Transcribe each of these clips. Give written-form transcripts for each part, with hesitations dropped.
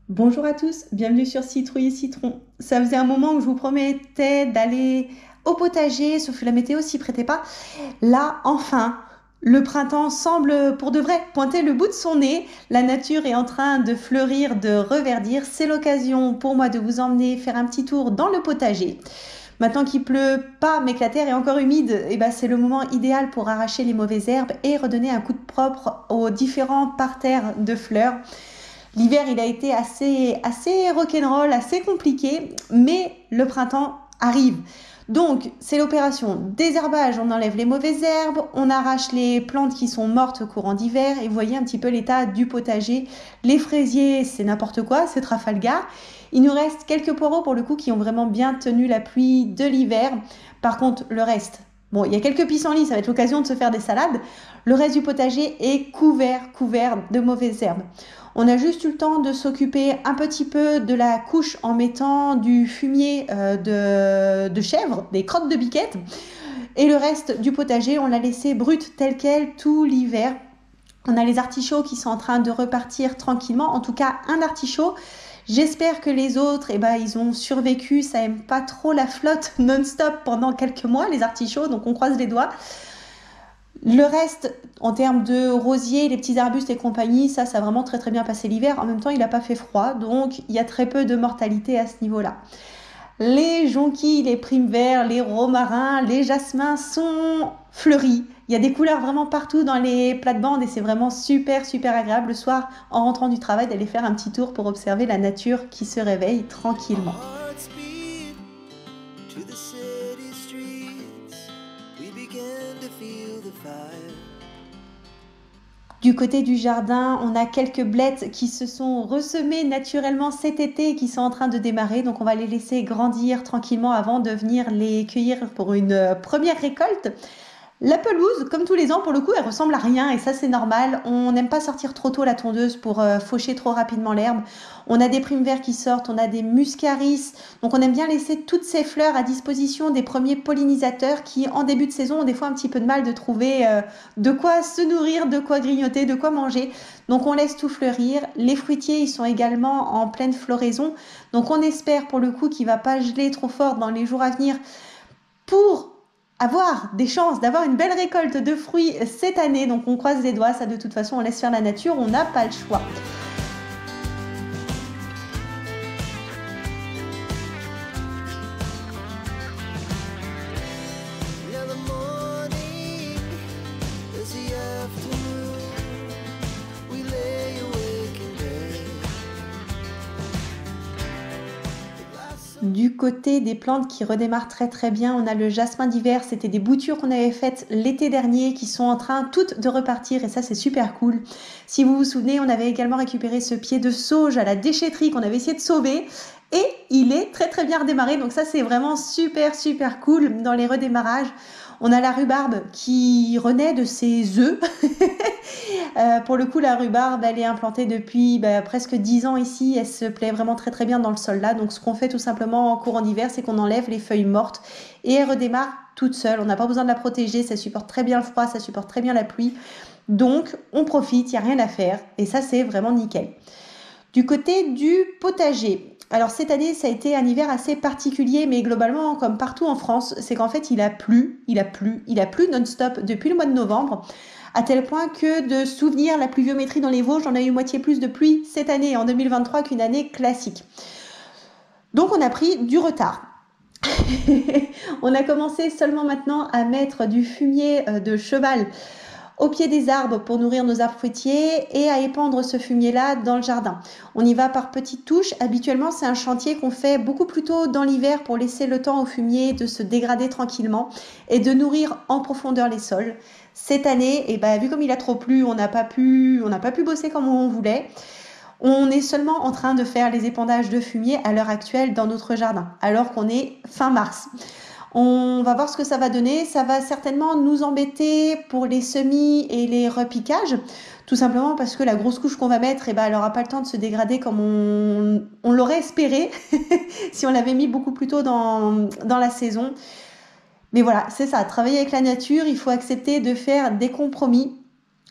Bonjour à tous, bienvenue sur Citrouille et Citron. Ça faisait un moment que je vous promettais d'aller au potager, sauf que la météo s'y prêtait pas. Là, enfin, le printemps semble pour de vrai pointer le bout de son nez. La nature est en train de fleurir, de reverdir. C'est l'occasion pour moi de vous emmener faire un petit tour dans le potager. Maintenant qu'il pleut pas, mais que la terre est encore humide, c'est le moment idéal pour arracher les mauvaises herbes et redonner un coup de propre aux différents parterres de fleurs. L'hiver, il a été assez rock'n'roll, assez compliqué, mais le printemps arrive. Donc, c'est l'opération désherbage. On enlève les mauvaises herbes, on arrache les plantes qui sont mortes au courant d'hiver. Et vous voyez un petit peu l'état du potager. Les fraisiers, c'est n'importe quoi, c'est Trafalgar. Il nous reste quelques poireaux pour le coup qui ont vraiment bien tenu la pluie de l'hiver. Par contre, le reste, bon, il y a quelques pissenlits, ça va être l'occasion de se faire des salades. Le reste du potager est couvert de mauvaises herbes. On a juste eu le temps de s'occuper un petit peu de la couche en mettant du fumier de chèvre, des crottes de biquette. Et le reste du potager, on l'a laissé brut tel quel tout l'hiver. On a les artichauts qui sont en train de repartir tranquillement. En tout cas, un artichaut. J'espère que les autres, ils ont survécu. Ça aime pas trop la flotte non-stop pendant quelques mois, les artichauts. Donc, on croise les doigts. Le reste, en termes de rosiers, les petits arbustes et compagnie, ça a vraiment très très bien passé l'hiver. En même temps, il n'a pas fait froid, donc il y a très peu de mortalité à ce niveau-là. Les jonquilles, les primes-verts, les romarins, les jasmins sont fleuris. Il y a des couleurs vraiment partout dans les plates-bandes et c'est vraiment super super agréable le soir en rentrant du travail d'aller faire un petit tour pour observer la nature qui se réveille tranquillement. Du côté du jardin, on a quelques blettes qui se sont ressemées naturellement cet été et qui sont en train de démarrer. Donc on va les laisser grandir tranquillement avant de venir les cueillir pour une première récolte. La pelouse, comme tous les ans, pour le coup, elle ressemble à rien et ça c'est normal. On n'aime pas sortir trop tôt la tondeuse pour faucher trop rapidement l'herbe. On a des primes verts qui sortent, on a des muscaris. Donc on aime bien laisser toutes ces fleurs à disposition des premiers pollinisateurs qui, en début de saison, ont des fois un petit peu de mal de trouver de quoi se nourrir, de quoi grignoter, de quoi manger. Donc on laisse tout fleurir. Les fruitiers, ils sont également en pleine floraison. Donc on espère pour le coup qu'il ne va pas geler trop fort dans les jours à venir pour avoir des chances d'avoir une belle récolte de fruits cette année. Donc on croise les doigts, ça de toute façon on laisse faire la nature, on n'a pas le choix. Du côté des plantes qui redémarrent très très bien, on a le jasmin d'hiver, c'était des boutures qu'on avait faites l'été dernier qui sont en train toutes de repartir et ça c'est super cool. Si vous vous souvenez, on avait également récupéré ce pied de sauge à la déchetterie qu'on avait essayé de sauver et il est très très bien redémarré, donc ça c'est vraiment super super cool dans les redémarrages. On a la rhubarbe qui renaît de ses œufs. Pour le coup, la rhubarbe, elle est implantée depuis presque 10 ans ici. Elle se plaît vraiment très très bien dans le sol là. Donc ce qu'on fait tout simplement en courant d'hiver, c'est qu'on enlève les feuilles mortes et elle redémarre toute seule. On n'a pas besoin de la protéger, ça supporte très bien le froid, ça supporte très bien la pluie. Donc on profite, il n'y a rien à faire et ça c'est vraiment nickel. Du côté du potager, alors cette année ça a été un hiver assez particulier, mais globalement comme partout en France, c'est qu'en fait il a plu non-stop depuis le mois de novembre, à tel point que de souvenir la pluviométrie dans les Vosges, on a eu moitié plus de pluie cette année en 2023 qu'une année classique. Donc on a pris du retard. On a commencé seulement maintenant à mettre du fumier de cheval au pied des arbres pour nourrir nos arbres fruitiers et à épandre ce fumier-là dans le jardin. On y va par petites touches. Habituellement, c'est un chantier qu'on fait beaucoup plus tôt dans l'hiver pour laisser le temps au fumier de se dégrader tranquillement et de nourrir en profondeur les sols. Cette année, vu comme il a trop plu, on n'a pas pu bosser comme on voulait. On est seulement en train de faire les épandages de fumier à l'heure actuelle dans notre jardin, alors qu'on est fin mars. On va voir ce que ça va donner. Ça va certainement nous embêter pour les semis et les repiquages, tout simplement parce que la grosse couche qu'on va mettre, elle n'aura pas le temps de se dégrader comme on l'aurait espéré si on l'avait mis beaucoup plus tôt dans la saison. Mais voilà, c'est ça, travailler avec la nature, il faut accepter de faire des compromis.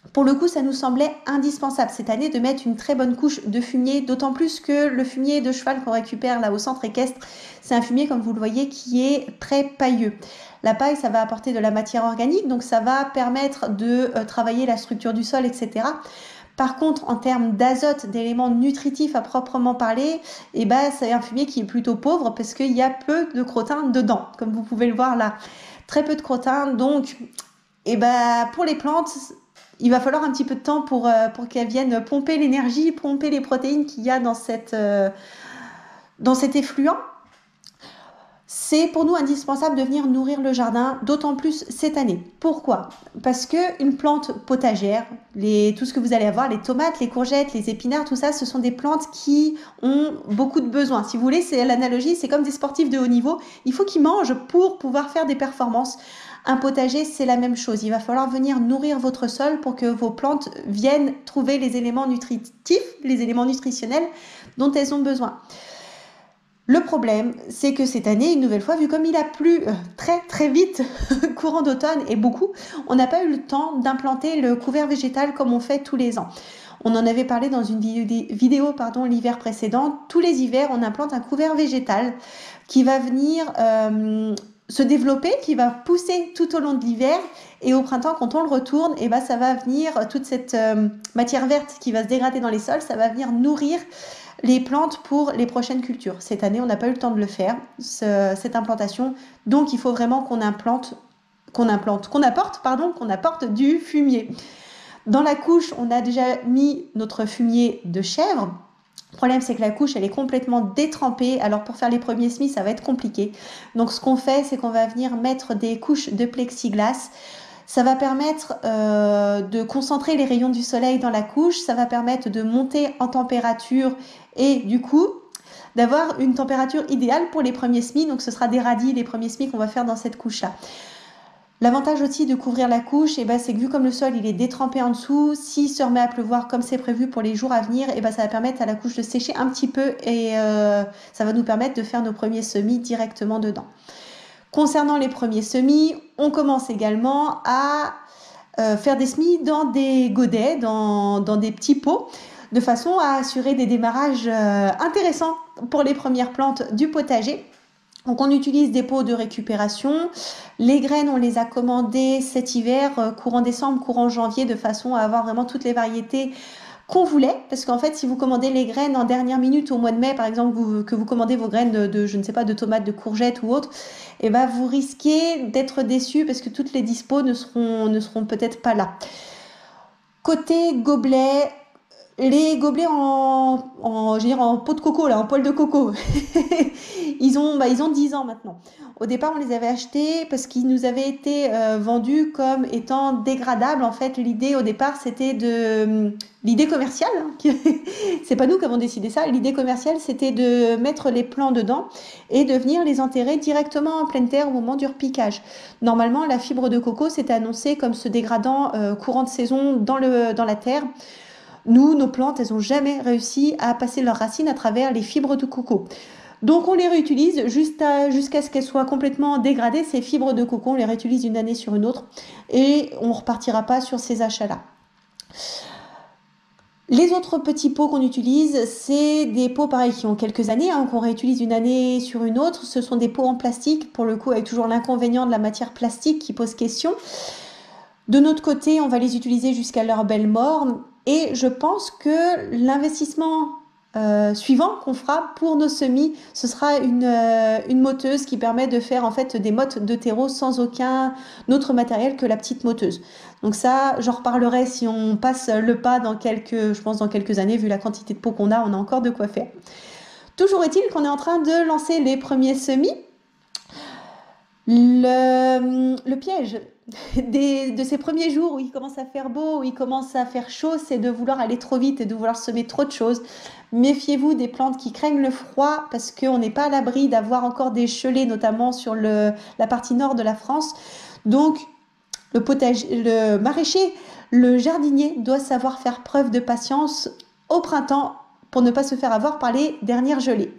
Pour le coup, ça nous semblait indispensable cette année de mettre une très bonne couche de fumier, d'autant plus que le fumier de cheval qu'on récupère là au centre équestre, c'est un fumier, comme vous le voyez, qui est très pailleux. La paille, ça va apporter de la matière organique, donc ça va permettre de travailler la structure du sol, etc. Par contre, en termes d'azote, d'éléments nutritifs à proprement parler, c'est un fumier qui est plutôt pauvre parce qu'il y a peu de crottin dedans, comme vous pouvez le voir là. Très peu de crottin, donc pour les plantes, il va falloir un petit peu de temps pour qu'elles viennent pomper l'énergie, pomper les protéines qu'il y a dans cet effluent. C'est pour nous indispensable de venir nourrir le jardin, d'autant plus cette année. Pourquoi? Parce qu'une plante potagère, tout ce que vous allez avoir, les tomates, les courgettes, les épinards, tout ça, ce sont des plantes qui ont beaucoup de besoins. Si vous voulez, c'est l'analogie, c'est comme des sportifs de haut niveau. Il faut qu'ils mangent pour pouvoir faire des performances. Un potager, c'est la même chose. Il va falloir venir nourrir votre sol pour que vos plantes viennent trouver les éléments nutritifs, les éléments nutritionnels dont elles ont besoin. Le problème, c'est que cette année, une nouvelle fois, vu comme il a plu très très vite, courant d'automne et beaucoup, on n'a pas eu le temps d'implanter le couvert végétal comme on fait tous les ans. On en avait parlé dans une vidéo l'hiver précédent. Tous les hivers, on implante un couvert végétal qui va venir se développer, qui va pousser tout au long de l'hiver. Et au printemps, quand on le retourne, ça va venir, toute cette matière verte qui va se dégrader dans les sols, ça va venir nourrir les plantes pour les prochaines cultures. Cette année, on n'a pas eu le temps de le faire, cette implantation. Donc, il faut vraiment qu'on apporte du fumier. Dans la couche, on a déjà mis notre fumier de chèvre. Le problème, c'est que la couche, elle est complètement détrempée. Alors, pour faire les premiers semis, ça va être compliqué. Donc, ce qu'on fait, c'est qu'on va venir mettre des couches de plexiglas. Ça va permettre de concentrer les rayons du soleil dans la couche. Ça va permettre de monter en température et du coup, d'avoir une température idéale pour les premiers semis. Donc, ce sera des radis, les premiers semis qu'on va faire dans cette couche-là. L'avantage aussi de couvrir la couche, c'est que vu comme le sol il est détrempé en dessous, s'il se remet à pleuvoir comme c'est prévu pour les jours à venir, ça va permettre à la couche de sécher un petit peu et ça va nous permettre de faire nos premiers semis directement dedans. Concernant les premiers semis, on commence également à faire des semis dans des godets, dans des petits pots, de façon à assurer des démarrages intéressants pour les premières plantes du potager. Donc on utilise des pots de récupération. Les graines, on les a commandées cet hiver, courant décembre, courant janvier, de façon à avoir vraiment toutes les variétés qu'on voulait. Parce qu'en fait, si vous commandez les graines en dernière minute au mois de mai, par exemple, que vous commandez vos graines de tomates, de courgettes ou autres, vous risquez d'être déçus parce que toutes les dispos ne seront peut-être pas là. Côté gobelets, les gobelets en pot de coco, là, en poil de coco, ils ont 10 ans maintenant. Au départ, on les avait achetés parce qu'ils nous avaient été vendus comme étant dégradables. En fait, l'idée au départ, c'était l'idée commerciale, c'est pas nous qui avons décidé ça, l'idée commerciale, c'était de mettre les plants dedans et de venir les enterrer directement en pleine terre au moment du repiquage. Normalement, la fibre de coco, c'était annoncé comme se dégradant courant de saison dans la terre. Nous, nos plantes, elles n'ont jamais réussi à passer leurs racines à travers les fibres de coco. Donc, on les réutilise jusqu'à ce qu'elles soient complètement dégradées. Ces fibres de coco, on les réutilise d'une année sur une autre et on ne repartira pas sur ces achats-là. Les autres petits pots qu'on utilise, c'est des pots pareil qui ont quelques années, qu'on réutilise d'une année sur une autre. Ce sont des pots en plastique, pour le coup, avec toujours l'inconvénient de la matière plastique qui pose question. De notre côté, on va les utiliser jusqu'à leur belle mort. Et je pense que l'investissement suivant qu'on fera pour nos semis, ce sera une moteuse qui permet de faire en fait des mottes de terreau sans aucun autre matériel que la petite moteuse. Donc ça, j'en reparlerai si on passe le pas dans quelques années, vu la quantité de pots qu'on a, on a encore de quoi faire. Toujours est-il qu'on est en train de lancer les premiers semis. Le piège de ces premiers jours où il commence à faire beau, où il commence à faire chaud, c'est de vouloir aller trop vite et de vouloir semer trop de choses. Méfiez-vous des plantes qui craignent le froid parce qu'on n'est pas à l'abri d'avoir encore des gelées, notamment sur la partie nord de la France. Donc, le maraîcher, le jardinier doit savoir faire preuve de patience au printemps pour ne pas se faire avoir par les dernières gelées.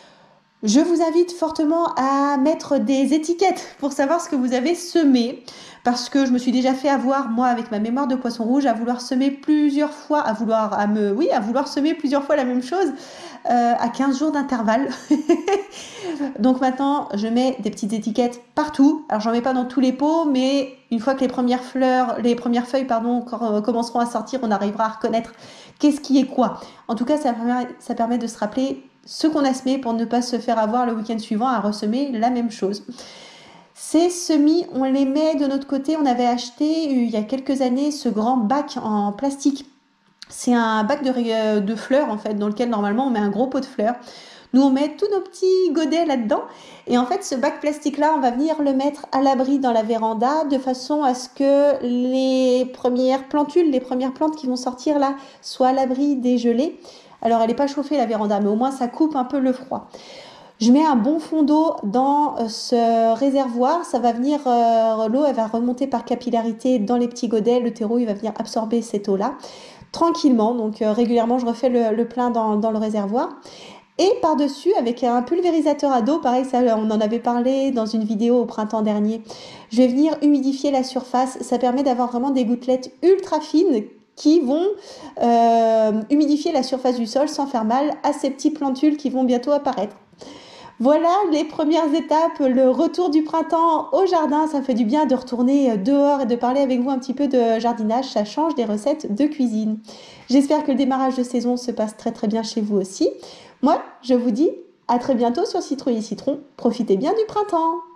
Je vous invite fortement à mettre des étiquettes pour savoir ce que vous avez semé, parce que je me suis déjà fait avoir, moi, avec ma mémoire de poisson rouge, à vouloir semer plusieurs fois, à vouloir semer plusieurs fois la même chose à 15 jours d'intervalle. Donc maintenant, je mets des petites étiquettes partout. Alors, j'en mets pas dans tous les pots, mais une fois que les premières feuilles, commenceront à sortir, on arrivera à reconnaître qu'est-ce qui est quoi. En tout cas, ça permet de se rappeler ce qu'on a semé pour ne pas se faire avoir le week-end suivant à ressemer la même chose. Ces semis, on les met de notre côté. On avait acheté il y a quelques années ce grand bac en plastique. C'est un bac de fleurs en fait, dans lequel normalement on met un gros pot de fleurs. Nous, on met tous nos petits godets là-dedans. Et en fait, ce bac plastique-là, on va venir le mettre à l'abri dans la véranda de façon à ce que les premières plantules, les premières plantes qui vont sortir là, soient à l'abri des gelées. Alors, elle n'est pas chauffée la véranda, mais au moins ça coupe un peu le froid. Je mets un bon fond d'eau dans ce réservoir. Ça va venir, l'eau, elle va remonter par capillarité dans les petits godets. Le terreau, il va venir absorber cette eau-là tranquillement. Donc, régulièrement, je refais le plein dans le réservoir. Et par-dessus, avec un pulvérisateur à dos, pareil, ça, on en avait parlé dans une vidéo au printemps dernier, je vais venir humidifier la surface. Ça permet d'avoir vraiment des gouttelettes ultra fines qui vont humidifier la surface du sol sans faire mal à ces petits plantules qui vont bientôt apparaître. Voilà les premières étapes, le retour du printemps au jardin. Ça fait du bien de retourner dehors et de parler avec vous un petit peu de jardinage. Ça change des recettes de cuisine. J'espère que le démarrage de saison se passe très très bien chez vous aussi. Moi, je vous dis à très bientôt sur Citrouille et Citron. Profitez bien du printemps!